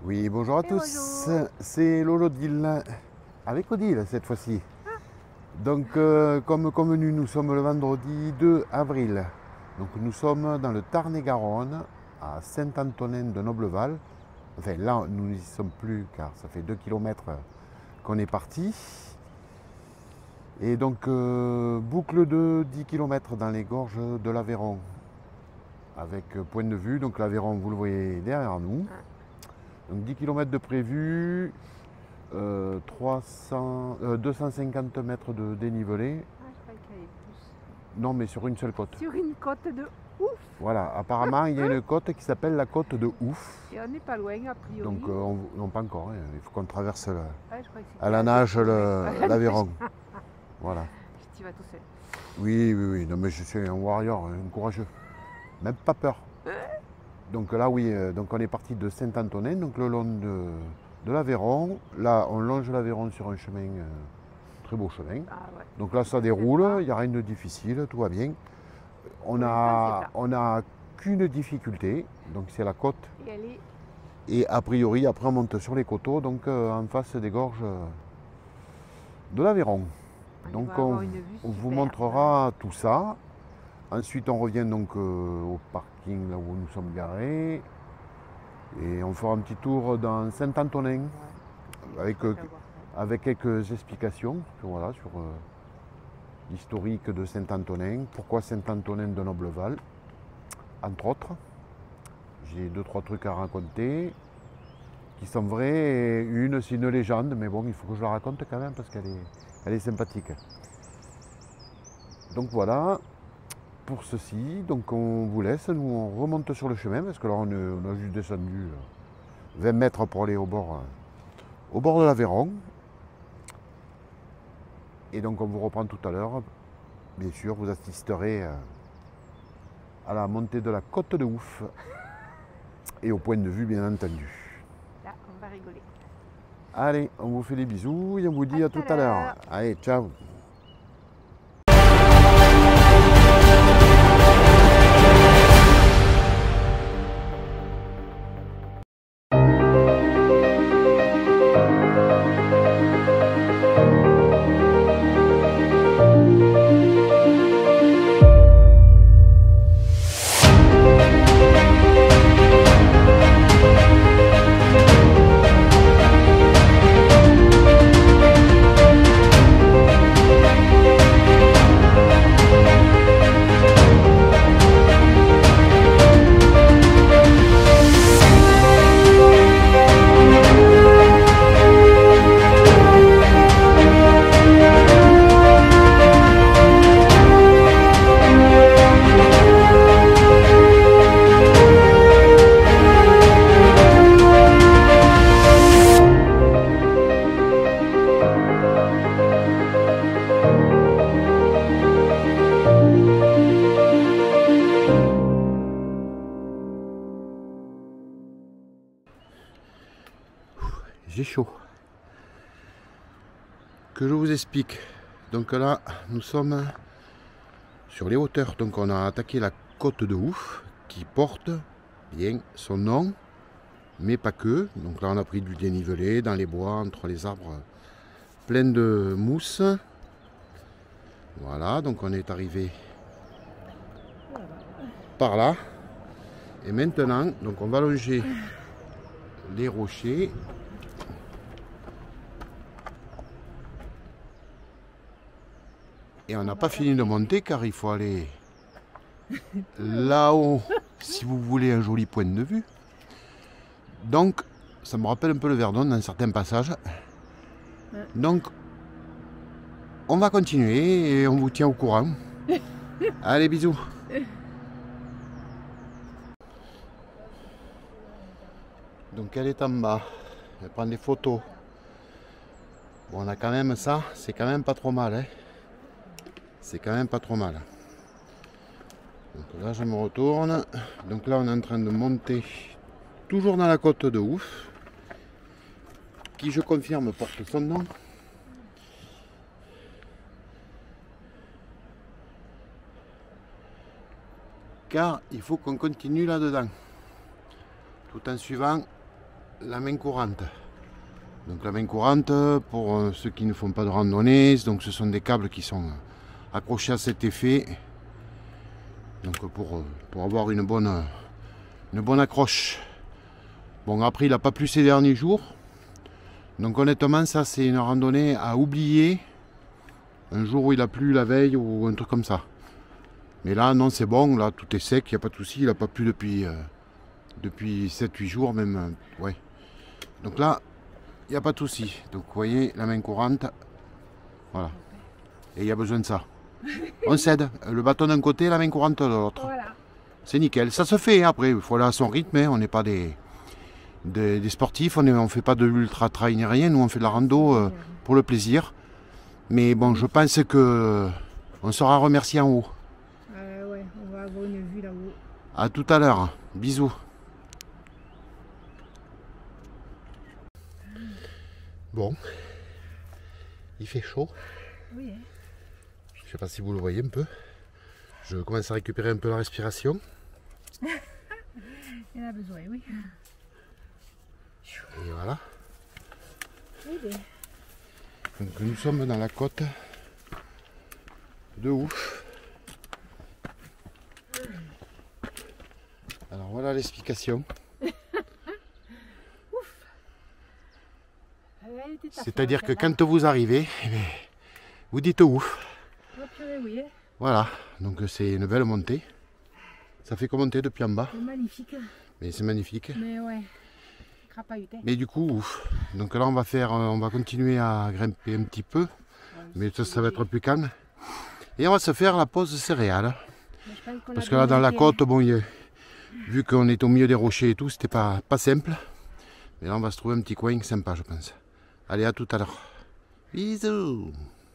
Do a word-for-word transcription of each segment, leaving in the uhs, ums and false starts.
Oui, bonjour à Et tous, bonjour. c'est Lolo de Ville, avec Odile cette fois-ci. Donc, euh, comme convenu, nous sommes le vendredi deux avril. Donc, nous sommes dans le Tarn-et-Garonne, à Saint-Antonin de Nobleval. Enfin, là, nous n'y sommes plus car ça fait deux kilomètres qu'on est parti. Et donc, euh, boucle de dix kilomètres dans les gorges de l'Aveyron, avec point de vue. Donc, l'Aveyron, vous le voyez derrière nous. Donc, dix kilomètres de prévu. Euh, trois cents, euh, deux cent cinquante mètres de dénivelé. Ah, je croyais qu'il y avait plus. Non, mais sur une seule côte. Sur une côte de ouf. Voilà, apparemment, il y a une côte qui s'appelle la côte de Ouf. Et on n'est pas loin, a priori. Donc, euh, on, non, pas encore. Hein. Il faut qu'on traverse le, Ah, je croyais que c'était à la nage le- l'Aveyron. Voilà. Tu vas tout seul. Oui, oui, oui. Non, mais je suis un warrior, un courageux. Même pas peur. Donc là, oui, euh, donc on est parti de Saint-Antonin, donc le long de, de l'Aveyron. Là, on longe l'Aveyron sur un chemin, euh, très beau chemin. Ah ouais. Donc là, ça déroule, il n'y a rien de difficile, tout va bien. On a, on a qu'une difficulté, donc c'est la côte. Et elle est... Et a priori, après, on monte sur les coteaux, donc euh, en face des gorges euh, de l'Aveyron. On Donc va on, avoir une vue on vous superbe. montrera tout ça. Ensuite, on revient donc euh, au parking, là où nous sommes garés. Et on fera un petit tour dans Saint-Antonin, Ouais. avec, On euh, va voir ça. avec quelques explications sur, voilà, sur euh, l'historique de Saint-Antonin, pourquoi Saint-Antonin de Nobleval, entre autres. J'ai deux, trois trucs à raconter qui sont vrais. Et une, c'est une légende, mais bon, il faut que je la raconte quand même parce qu'elle est, elle est sympathique. Donc voilà, pour ceci, donc on vous laisse, nous on remonte sur le chemin parce que là on, est- on a juste descendu euh, vingt mètres pour aller au bord, euh, au bord de l'Aveyron. Et donc on vous reprend tout à l'heure. Bien sûr, vous assisterez euh, à la montée de la côte de Ouf et au point de vue, bien entendu. Là, on va rigoler. Allez, on vous fait des bisous et on vous dit À à tout tout à à l'heure. l'heure. Allez, ciao. J'ai chaud. Que je vous explique. Donc là, nous sommes sur les hauteurs. Donc on a attaqué la côte de Ouf, qui porte bien son nom, mais pas que. Donc là, on a pris du dénivelé dans les bois, entre les arbres pleins de mousse. Voilà, donc on est arrivé par là. Et maintenant, donc on va longer les rochers. Et on n'a pas fini de monter car il faut aller là-haut si vous voulez un joli point de vue. Donc, ça me rappelle un peu le Verdon dans certains passages. Donc, on va continuer et on vous tient au courant. Allez, bisous. Donc, elle est en bas. Elle prend des photos. Bon, on a quand même ça. C'est quand même pas trop mal, hein. C'est quand même pas trop mal. Donc là, je me retourne. Donc là, on est en train de monter toujours dans la côte de Ouf, qui, je confirme, porte son nom. Car il faut qu'on continue là-dedans, tout en suivant la main courante. Donc la main courante, pour ceux qui ne font pas de randonnée, donc ce sont des câbles qui sont accrochés à cet effet. Donc pour, pour avoir une bonne, une bonne accroche. Bon, après il n'a pas plu ces derniers jours. Donc honnêtement, ça c'est une randonnée à oublier. Un jour où il a plu la veille ou un truc comme ça. Mais là, non, c'est bon, là tout est sec, il n'y a pas de souci. Il n'a pas plu depuis, euh, depuis sept huit jours même. Euh, ouais. Donc là, il n'y a pas de souci. Donc vous voyez, la main courante. Voilà. Et il y a besoin de ça. On cède. Le bâton d'un côté, la main courante de l'autre. Voilà. C'est nickel. Ça se fait, hein. Après, il faut aller à son rythme. Hein. On n'est pas des, des, des sportifs. On ne fait pas de l'ultra trail ni rien. Nous, on fait de la rando euh, pour le plaisir. Mais bon, je pense que on sera remercié en haut. Euh, ouais, on va avoir une vue là-haut. À tout à l'heure. Bisous. Bon, il fait chaud. Oui. Hein. Je ne sais pas si vous le voyez un peu. Je commence à récupérer un peu la respiration. Il a besoin, oui. Et voilà. Oui, bien. Donc nous sommes dans la côte de ouf. Alors voilà l'explication. C'est-à-dire que quand vous arrivez, eh bien, vous dites ouf. Oui, hein. Voilà, donc c'est une belle montée. Ça fait que monter depuis en bas. C'est magnifique. Mais c'est magnifique. Mais ouais, crapahuté. Mais du coup, ouf. Donc là on va faire, on va continuer à grimper un petit peu. Mais ça, ça va être plus calme. Et on va se faire la pause céréales. Parce que là dans la côte, bon, y a, vu qu'on est au milieu des rochers et tout, c'était pas, pas simple. Mais là on va se trouver un petit coin sympa, je pense. Allez, à tout à l'heure. Bisous.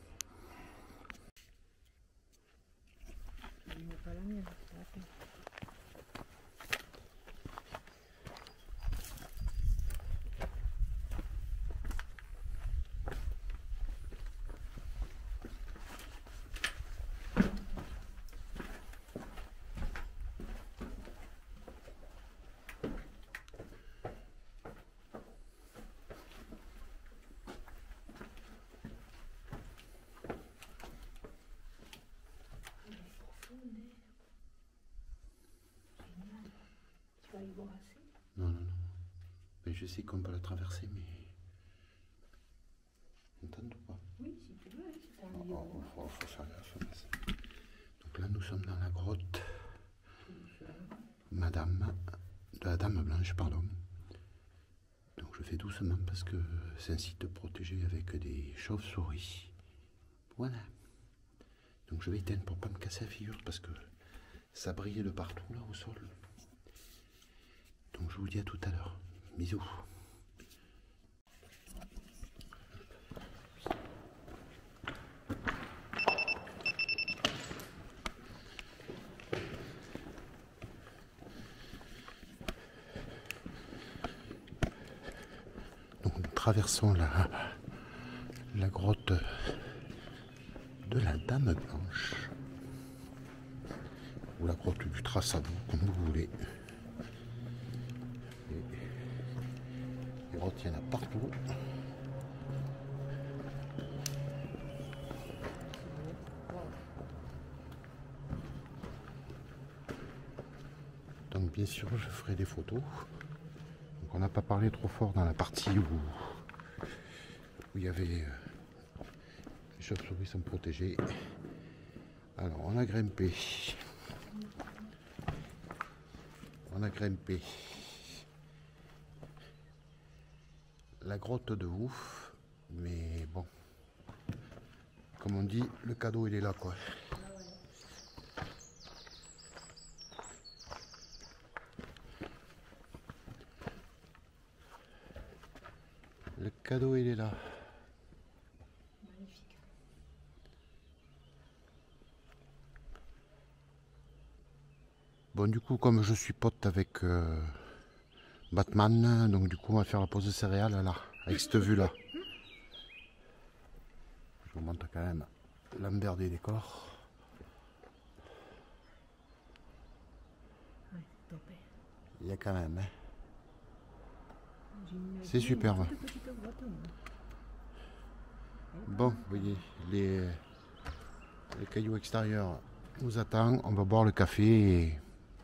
Non, non, non. Mais je sais qu'on peut la traverser, mais... On tente ou pas? Oui, si tu veux, si tu as envie. Oh, oh, oh, faut faire gaffe. Donc là, nous sommes dans la grotte Madame... de la Dame Blanche, pardon. Donc je fais doucement parce que c'est un site protégé avec des chauves-souris. Voilà. Donc je vais éteindre pour pas me casser la figure parce que ça brille de partout là au sol. Donc je vous dis à tout à l'heure. Bisous. Donc nous traversons la, la grotte de la Dame Blanche. Ou la grotte du Traçado, comme vous voulez. Les grottes, il y en a partout. Donc bien sûr, je ferai des photos. Donc on n'a pas parlé trop fort dans la partie où, où il y avait euh, les chauves-souris sont protégées. Alors on a grimpé. On a grimpé la grotte de ouf, mais bon, comme on dit, le cadeau il est là quoi. Le cadeau il est là. Magnifique. Bon du coup comme je suis pote avec euh, Batman, donc du coup on va faire la pause de céréales là, avec cette vue là. Je vous montre quand même l'envers des décors. Ouais, top. Il y a quand même, hein. C'est superbe. Bon, vous voyez, les, les cailloux extérieurs nous attendent. On va boire le café et,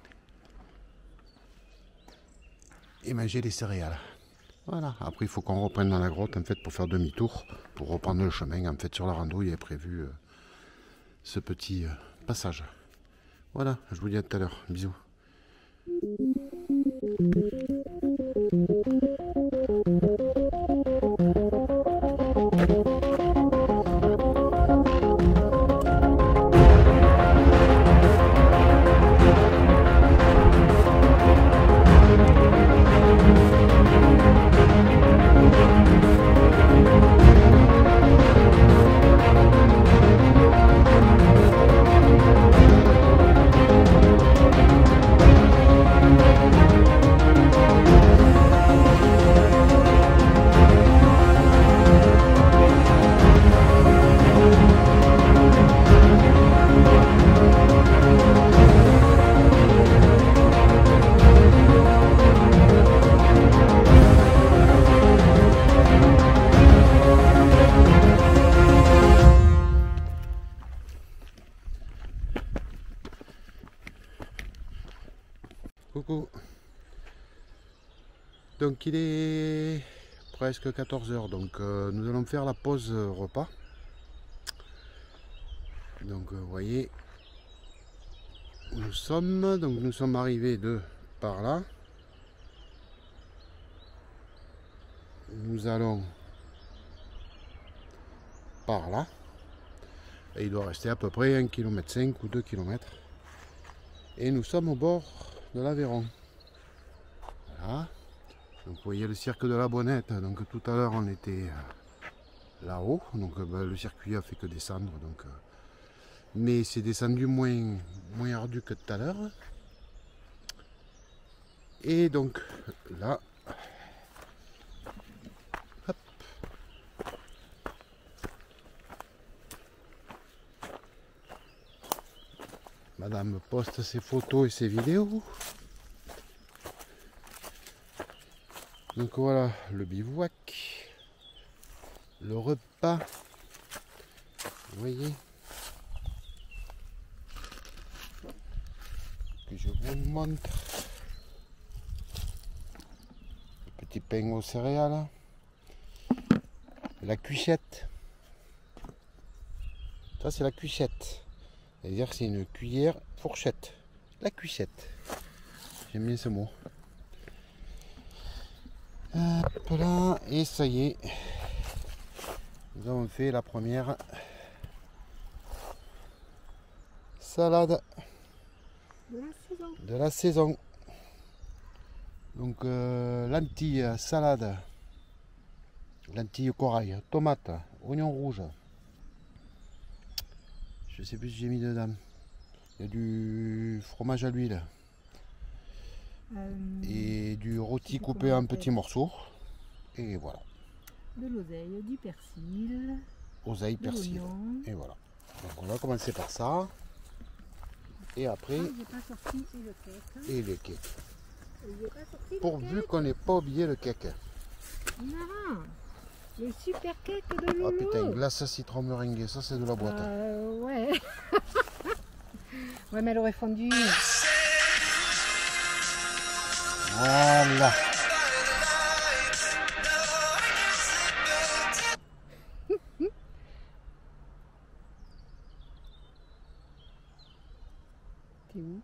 et manger les céréales. Voilà, après il faut qu'on reprenne dans la grotte en fait pour faire demi-tour, pour reprendre le chemin. En fait sur la rando il y avait prévu euh, ce petit euh, passage. Voilà, je vous dis à tout à l'heure, bisous. Coucou. Donc il est presque quatorze heures, donc euh, nous allons faire la pause repas. Donc euh, vous voyez où nous sommes, donc nous sommes arrivés de par là. Nous allons par là. Et il doit rester à peu près un kilomètre cinq ou deux kilomètres. Et nous sommes au bord de l'Aveyron. Voilà. Donc vous voyez le cirque de la Bonnette. Donc tout à l'heure on était là-haut. Donc ben, le circuit a fait que descendre. Donc, euh, mais c'est descendu moins, moins ardu que tout à l'heure. Et donc là. Hop. Madame poste ses photos et ses vidéos. Donc voilà le bivouac, le repas, vous voyez, que je vous montre, le petit pain aux céréales, la cuissette, ça c'est la cuissette, c'est-à-dire c'est une cuillère fourchette, la cuissette, j'aime bien ce mot. Hop là, et ça y est, nous avons fait la première salade De la saison. de la saison. Donc euh, lentilles, salade, lentilles corail, tomates, oignons rouges. Je sais plus si j'ai mis dedans. Il y a du fromage à l'huile. Euh, Et du rôti coupé en petits morceaux. Et voilà. De l'oseille, du persil, Oseille, de persil. l'oignon. Et voilà. Donc on va commencer par ça. Et après, Ah, j'ai pas sorti et le cake. et le cake. J'ai pas sorti le Pourvu cake. qu'on n'ait pas oublié le cake. Non, le super cake de Ah Loulou. putain, glace citron meringuée, ça c'est de la boîte. Euh, ouais. Ouais, mais elle aurait fondu. Voilà. T'es où?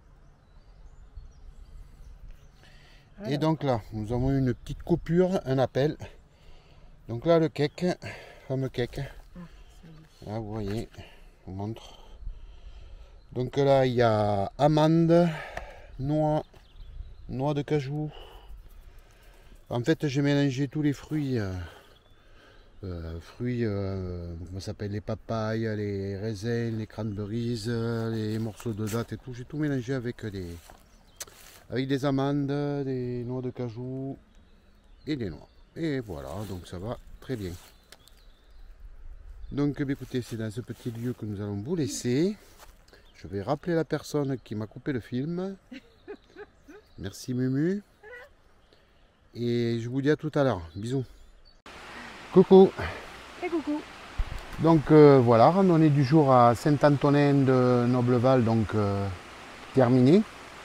Et donc là, nous avons eu une petite coupure, un appel. Donc là, le cake, fameux cake. Ah, ça y est. Là, vous voyez, je vous montre. Donc là, il y a amande, noix, noix de cajou. En fait, j'ai mélangé tous les fruits. Euh, euh, fruits, euh, comment ça s'appelle, les papayes, les raisins, les cranberries, euh, les morceaux de dattes et tout. J'ai tout mélangé avec des, avec des amandes, des noix de cajou et des noix. Et voilà, donc ça va très bien. Donc écoutez, c'est dans ce petit lieu que nous allons vous laisser. Je vais rappeler la personne qui m'a coupé le film. Merci Mumu. Et je vous dis à tout à l'heure. Bisous. Coucou. Et coucou. Donc euh, voilà, randonnée du jour à Saint-Antonin de Nobleval, donc euh, terminée.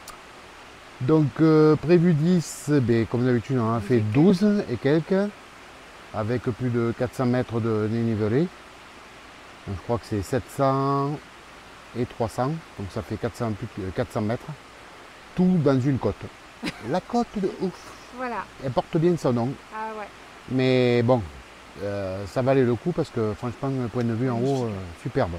Donc euh, prévu dix, ben, comme d'habitude on en a fait douze et quelques, avec plus de quatre cents mètres de dénivelé. Donc, je crois que c'est sept cents et trois cents, donc ça fait quatre cents, plus de quatre cents mètres. Tout dans une côte. La côte de ouf. Voilà. Elle porte bien son nom. Ah ouais. Mais bon, euh, ça valait le coup parce que franchement, le point de vue en haut, euh, superbe.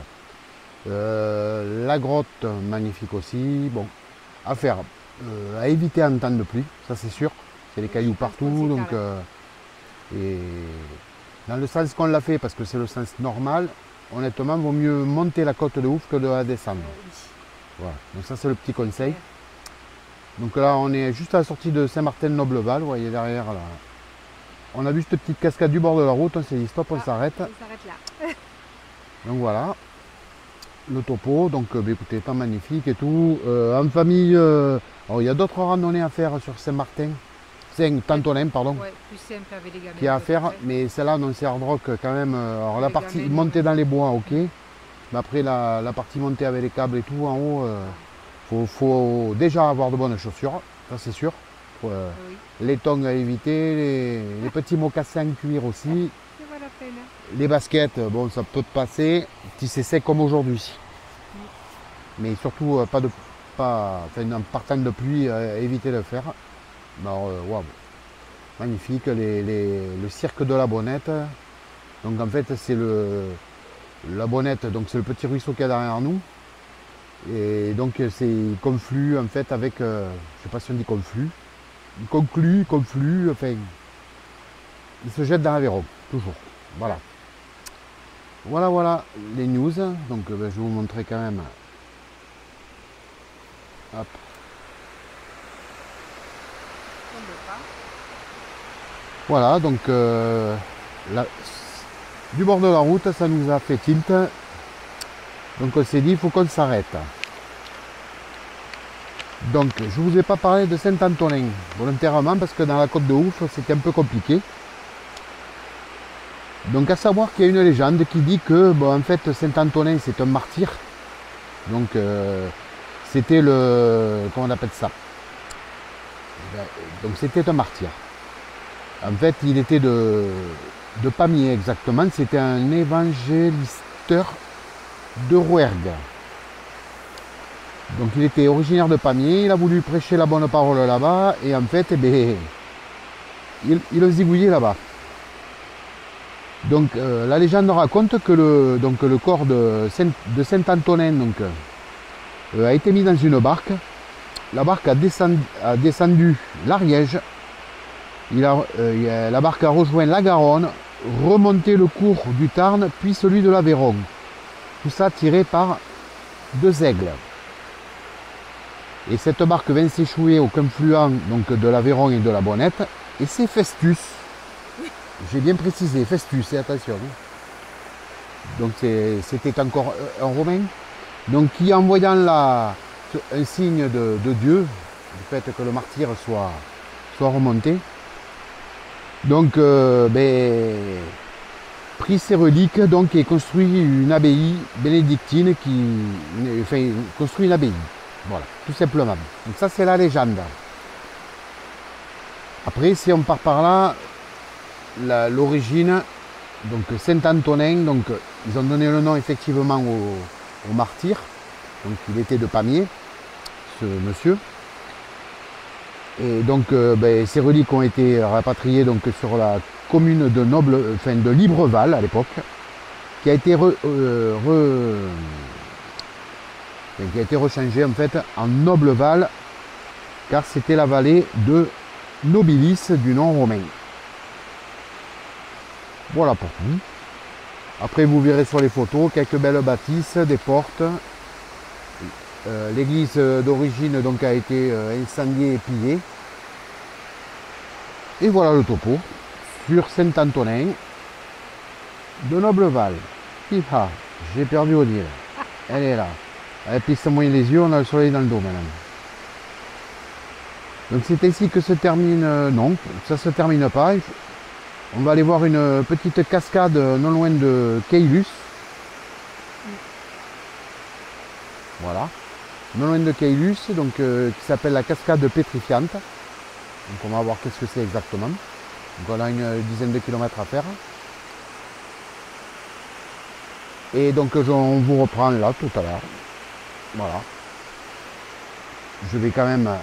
Euh, la grotte, magnifique aussi. Bon, à faire. Euh, à éviter en temps de pluie, ça c'est sûr. C'est les cailloux partout. Donc, euh, et dans le sens qu'on l'a fait, parce que c'est le sens normal, honnêtement, il vaut mieux monter la côte de ouf que de la descendre. Euh, oui. Voilà. Donc ça c'est le petit conseil. Donc là on est juste à la sortie de Saint-Martin-Nobleval, vous voyez derrière là. On a vu cette petite cascade du bord de la route, on s'est dit stop, on Ah, s'arrête. On s'arrête là. Donc voilà. Le topo, donc euh, bah, écoutez, pas magnifique et tout. Euh, en famille, euh, alors, il y a d'autres randonnées à faire sur Saint-Martin. Saint-Antonin, pardon. Ouais, plus simple avec les gamins. Qui est à faire, ouais. mais celle-là, non, c'est hard rock quand même. Alors la Les partie gamelles, montée ouais. dans les bois, ok. Mais après la, la partie montée avec les câbles et tout en haut, il euh, faut, faut déjà avoir de bonnes chaussures, ça c'est sûr. Faut, euh, Oui. les tongs à éviter, les, les petits mocassins en cuir aussi. C'est pas la peine. Les baskets, bon, ça peut passer si c'est sec comme aujourd'hui. Mais surtout, euh, pas de, pas, enfin, en partant de pluie, euh, éviter de le faire. Alors, euh, wow. Magnifique, les, les, le cirque de la Bonnette. Donc en fait, c'est le la Bonnette, donc c'est le petit ruisseau qu'il y a derrière nous. Et donc c'est conflue en fait avec, euh, je sais pas si on dit conflue, il conclut, conflue, enfin, il se jette dans l'Aveyron, toujours. Voilà. Voilà, voilà les news. Donc ben, je vais vous montrer quand même. Hop. Voilà, donc euh, la, du bord de la route, ça nous a fait tilt. Donc on s'est dit, il faut qu'on s'arrête. Donc je ne vous ai pas parlé de Saint-Antonin, volontairement, parce que dans la côte de ouf, c'était un peu compliqué. Donc à savoir qu'il y a une légende qui dit que, bon, en fait, Saint-Antonin, c'est un martyr. Donc euh, c'était le... comment on appelle ça? Donc c'était un martyr. En fait, il était de, de Pamiers exactement. C'était un évangélisteur de Rouergue. Donc il était originaire de Pamiers, il a voulu prêcher la bonne parole là-bas, et en fait, eh bien, il, il a zigouillé là-bas. Donc euh, la légende raconte que le, donc, le corps de, Saint, de Saint-Antonin donc, euh, a été mis dans une barque. La barque a descendu, a descendu l'Ariège. Il a, euh, la barque a rejoint la Garonne, remonté le cours du Tarn, puis celui de l'Aveyron. Tout ça tiré par deux aigles. Et cette barque vint s'échouer au confluent donc, de l'Aveyron et de la Bonnette. Et c'est Festus. J'ai bien précisé, Festus, et attention. Donc c'était encore un Romain. Donc qui, en voyant la, un signe de, de Dieu, du fait que le martyr soit, soit remonté, donc euh, ben, pris ses reliques donc, et construit une abbaye bénédictine qui une, enfin, construit une abbaye. Voilà, tout simplement. Donc ça c'est la légende. Après, si on part par là, l'origine, donc Saint-Antonin, donc ils ont donné le nom effectivement au, au martyr. Donc il était de Pamiers, ce monsieur. Et donc euh, ben, ces reliques ont été rapatriées donc, sur la commune de Noble, enfin de Libreval à l'époque, qui a été re, euh, re, qui a été rechangée en fait en Nobleval, car c'était la vallée de Nobilis du nom romain. Voilà pour tout. Après vous verrez sur les photos quelques belles bâtisses, des portes. Euh, L'église d'origine donc a été euh, incendiée et pillée. Et voilà le topo sur Saint-Antonin de Nobleval. Ah, j'ai perdu Odile. Elle est là. Elle plisse moins les yeux, on a le soleil dans le dos maintenant. Donc c'est ici que se termine, euh, non, ça se termine pas. On va aller voir une petite cascade non loin de Caylus. Voilà, non loin de Caylus, donc euh, qui s'appelle la cascade pétrifiante. Donc on va voir qu'est-ce que c'est exactement. Donc on a une dizaine de kilomètres à faire. Et donc je, on vous reprend là tout à l'heure. Voilà. Je vais quand même...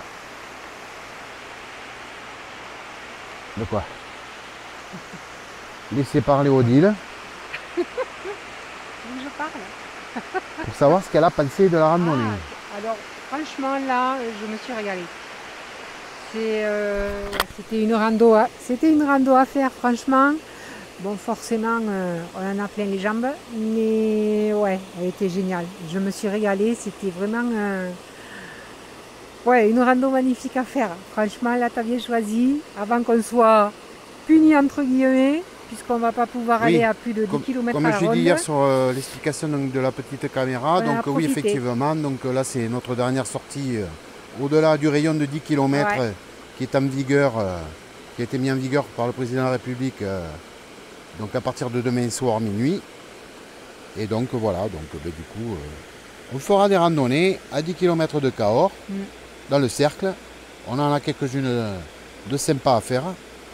De quoi? Laisser parler Odile. Je parle. Pour savoir ce qu'elle a pensé de la randonnée. Ah, alors, franchement, là, je me suis régalée. C'est, euh, ouais, c'était une rando, à, c'était une rando à faire, franchement. Bon, forcément, euh, on en a plein les jambes, mais ouais, elle était géniale. Je me suis régalée. C'était vraiment, euh, ouais, une rando magnifique à faire. Franchement, là, tu as bien choisi. Avant qu'on soit puni entre guillemets, puisqu'on ne va pas pouvoir Oui, aller à plus de dix kilomètres à la Comme ronde. j'ai dit hier sur euh, l'explication de la petite caméra, On donc a oui, profité. effectivement, donc là c'est notre dernière sortie euh, au-delà du rayon de dix kilomètres Ouais. euh, qui est en vigueur, euh, qui a été mis en vigueur par le président de la République, euh, donc à partir de demain soir minuit. Et donc voilà, donc ben, du coup, euh, on fera des randonnées à dix kilomètres de Cahors, Mm. dans le cercle. On en a quelques-unes de sympas à faire.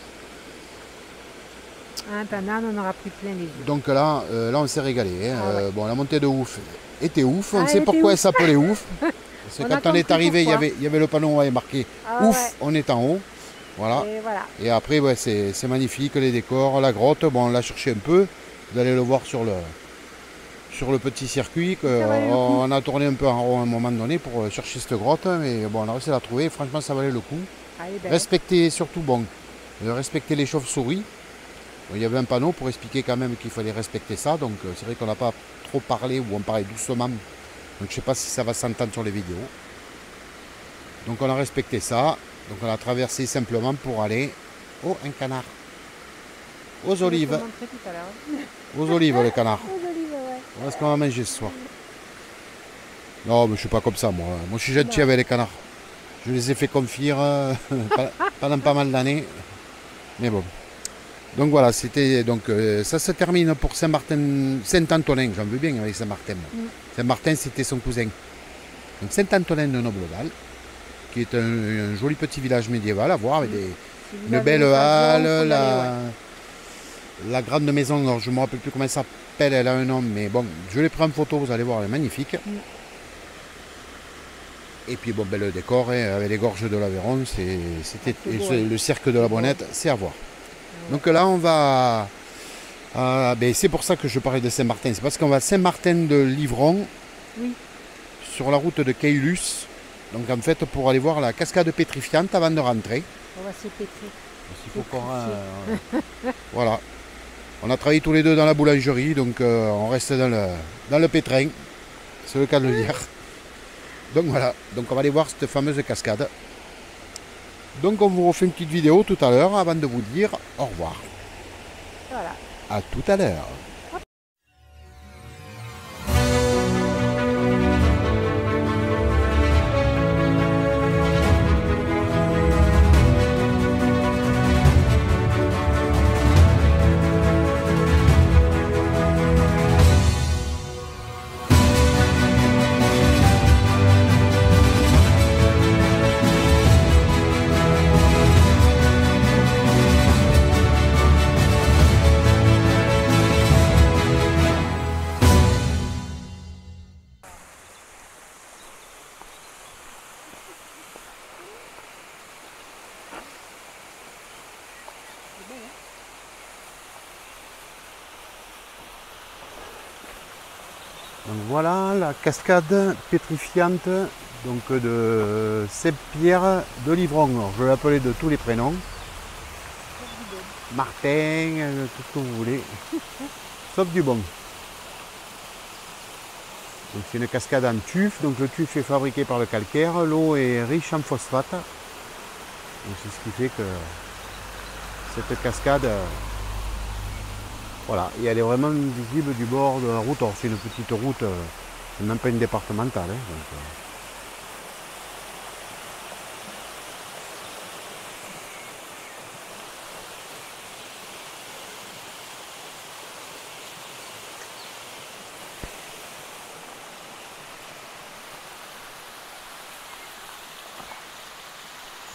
En attendant, on aura pris plein les yeux. Donc là, euh, là on s'est régalé. Hein. Ah ouais. Euh, bon, la montée de ouf était ouf. On Ah, sait elle pourquoi était elle ouf. s'appelait ouf. Parce que On a quand on est compris arrivé, il y, pourquoi. avait, il y avait le panneau ouais, marqué Ah ouf, ouais. on est en haut. Voilà. Et voilà. Et après, ouais, c'est c'est magnifique, les décors, la grotte. Bon, on l'a cherché un peu. Vous allez le voir sur le, sur le petit circuit. Que Ça valait le coup. on a tourné un peu en rond à un moment donné pour chercher cette grotte. Mais bon, on a réussi à la trouver. Franchement, ça valait le coup. Ah, elle est belle. Respecter surtout, bon, euh, respecter les chauves-souris. Il y avait un panneau pour expliquer quand même qu'il fallait respecter ça. Donc euh, c'est vrai qu'on n'a pas trop parlé ou on parlait doucement. Donc je ne sais pas si ça va s'entendre sur les vidéos. Donc on a respecté ça. Donc on a traversé simplement pour aller... Oh, un canard. Aux Je vais olives. te montrer tout à l'heure. Aux olives, le canard. Aux olives, ouais. Voilà ce qu'on va manger ce soir. Non, mais je ne suis pas comme ça, moi. Moi, je suis gentil Non. avec les canards. Je les ai fait confire euh, pendant pas mal d'années. Mais bon. Donc voilà, c'était donc euh, ça se termine pour Saint-Martin, Saint-Antonin, j'en veux bien avec Saint-Martin. Mm. Saint-Martin, c'était son cousin. Donc Saint-Antonin de Nobleval, qui est un, un joli petit village médiéval à voir avec des, Si vous une avez belle l'occasion, halle, faut y aller, la, ouais. la grande maison, alors je ne me rappelle plus comment elle s'appelle, elle a un nom, mais bon, je l'ai pris en photo, vous allez voir, elle est magnifique. Mm. Et puis bon, ben, le décor, hein, avec les gorges de l'Aveyron, c'est- c'était c'est beau, et hein. le cercle de la Bonnette, c'est à voir. Ouais. Donc là, on va... euh, ben, c'est pour ça que je parlais de Saint-Martin. C'est parce qu'on va à Saint-Martin de Livron, Oui. sur la route de Caylus. Donc en fait, pour aller voir la cascade pétrifiante avant de rentrer. On va se pétrir. Il faut qu'on... euh, voilà. On a travaillé tous les deux dans la boulangerie, donc euh, on reste dans le, dans le pétrin. C'est le cas de le dire. Donc voilà. Donc on va aller voir cette fameuse cascade. Donc on vous refait une petite vidéo tout à l'heure avant de vous dire au revoir. Voilà. À tout à l'heure. Donc voilà la cascade pétrifiante donc de Saint-Pierre de Livron. Alors, je vais l'appeler de tous les prénoms. Martin, euh, tout ce que vous voulez. Sauf du bon. Donc c'est une cascade en tuf. Donc le tuf est fabriqué par le calcaire. L'eau est riche en phosphate. Donc c'est ce qui fait que cette cascade, euh, voilà, et elle est vraiment visible du bord de la route. Alors c'est une petite route, euh, c'est même pas une départementale. Hein, donc,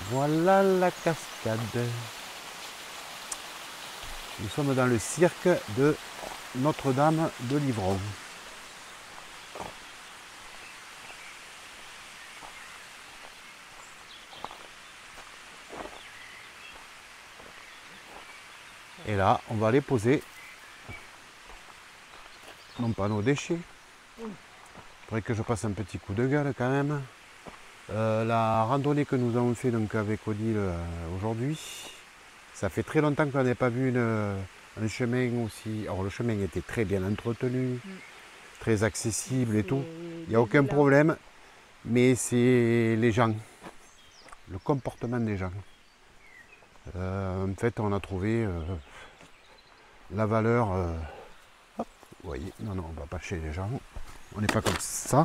Voilà la cascade. Nous sommes dans le cirque de Notre-Dame de Livron. Et là, on va aller poser, non pas nos déchets. Il faudrait que je passe un petit coup de gueule quand même. Euh, la randonnée que nous avons fait donc avec Odile euh, aujourd'hui, ça fait très longtemps qu'on n'avait pas vu une, un chemin aussi. Alors le chemin était très bien entretenu, mm. très accessible et tout. Il n'y a aucun problème, mais c'est les gens, le comportement des gens. Euh, en fait, on a trouvé euh, la valeur. Euh, hop, vous voyez, non, non, on ne va pas chez les gens. On n'est pas comme ça.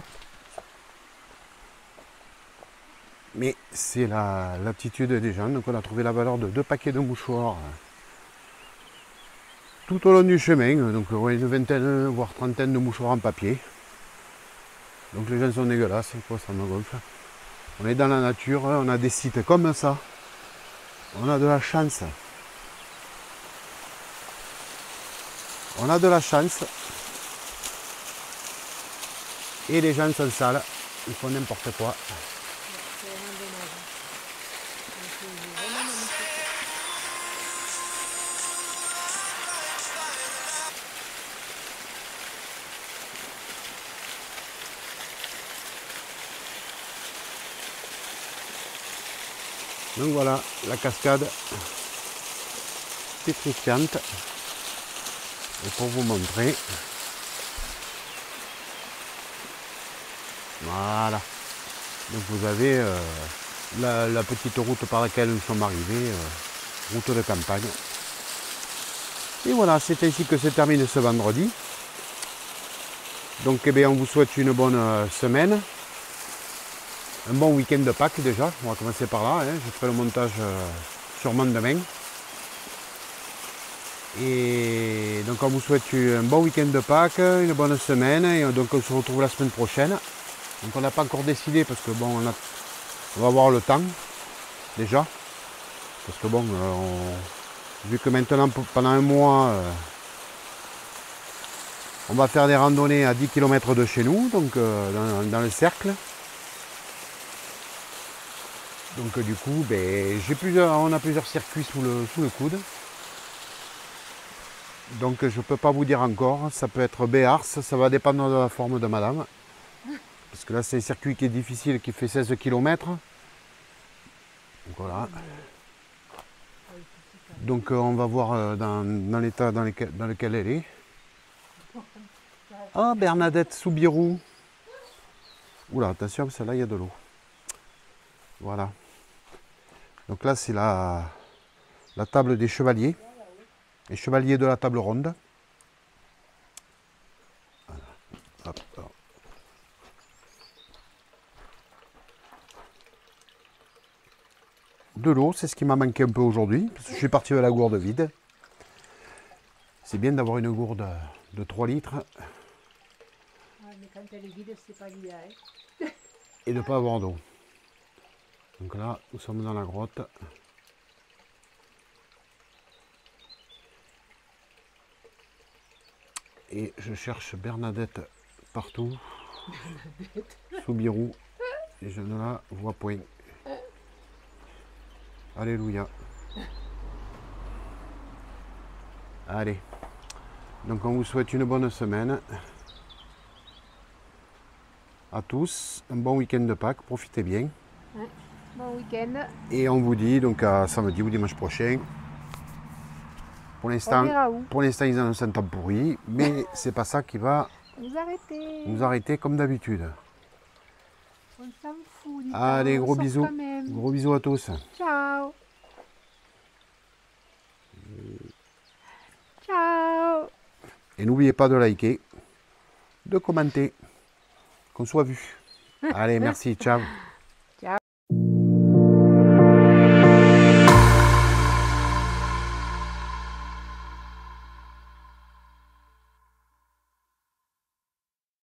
Mais c'est l'aptitude des gens. Donc, on a trouvé la valeur de deux paquets de mouchoirs tout au long du chemin. Donc, ouais, une vingtaine, voire trentaine de mouchoirs en papier. Donc, les gens sont dégueulasses. Quoi, ça me gonfle. On est dans la nature. On a des sites comme ça. On a de la chance. On a de la chance. Et les gens sont sales. Ils font n'importe quoi. Donc voilà, la cascade pétrifiante. Et pour vous montrer, voilà. Donc vous avez euh, la, la petite route par laquelle nous sommes arrivés, euh, route de campagne. Et voilà, c'est ainsi que se termine ce vendredi. Donc eh bien, on vous souhaite une bonne euh, semaine. Un bon week-end de Pâques déjà, on va commencer par là, hein. Je ferai le montage euh, sûrement demain. Et donc on vous souhaite un bon week-end de Pâques, une bonne semaine, et donc on se retrouve la semaine prochaine. Donc on n'a pas encore décidé parce que bon, on, a, on va avoir le temps déjà. Parce que bon, euh, on, vu que maintenant pendant un mois, euh, on va faire des randonnées à dix kilomètres de chez nous, donc euh, dans, dans le cercle. Donc du coup, ben, j'ai plusieurs, on a plusieurs circuits sous le, sous le coude. Donc je ne peux pas vous dire encore, ça peut être Béars, ça va dépendre de la forme de madame. Parce que là c'est un circuit qui est difficile, qui fait seize kilomètres. Donc voilà. Donc on va voir dans, dans l'état dans, dans lequel elle est. Ah, Bernadette Soubirou. Oula, attention, celle-là il y a de l'eau. Voilà. Donc là, c'est la, la table des chevaliers. Les chevaliers de la table ronde. Voilà. Hop, hop. De l'eau, c'est ce qui m'a manqué un peu aujourd'hui. Parce que je suis parti de la gourde vide. C'est bien d'avoir une gourde de trois litres. Ouais, mais quand elle est vide, c'est pas l'idée. Hein. Et de ne pas avoir d'eau. Donc là, nous sommes dans la grotte. Et je cherche Bernadette partout. Bernadette. Soubirou. Et je ne la vois point. Alléluia. Allez. Donc on vous souhaite une bonne semaine. À tous. Un bon week-end de Pâques. Profitez bien. Ouais. Bon week-end. Et on vous dit donc à samedi ou dimanche prochain. Pour l'instant, pour l'instant ils annoncent un temps pourri, mais c'est pas ça qui va nous arrêter. Nous arrêter comme d'habitude. On s'en fout. Allez, gros bisous. Gros bisous à tous. Ciao. Ciao. Et n'oubliez pas de liker, de commenter, qu'on soit vu. Allez, merci, ciao.